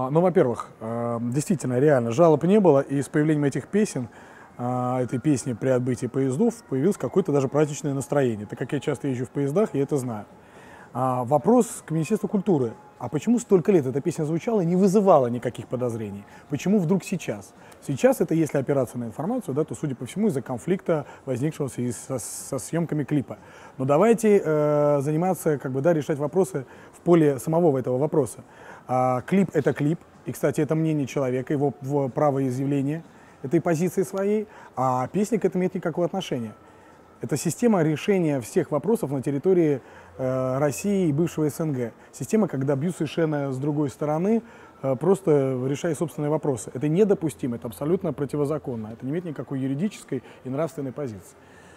Ну, во-первых, действительно, реально, жалоб не было, и с появлением этих песен, этой песни при отбытии поездов, появилось какое-то даже праздничное настроение. Так как я часто езжу в поездах, я это знаю. Вопрос к Министерству культуры. А почему столько лет эта песня звучала и не вызывала никаких подозрений? Почему вдруг сейчас? Сейчас это, если опираться на информацию, да, то, судя по всему, из-за конфликта, возникшего в связи со съемками клипа. Но давайте заниматься, решать вопросы в поле самого этого вопроса. Клип — это клип, и, кстати, это мнение человека, его право изъявления этой позиции своей, а песня к этому нет никакого отношения. Это система решения всех вопросов на территории России и бывшего СНГ. Система, когда бьют совершенно с другой стороны, просто решая собственные вопросы. Это недопустимо, это абсолютно противозаконно. Это не имеет никакой юридической и нравственной позиции.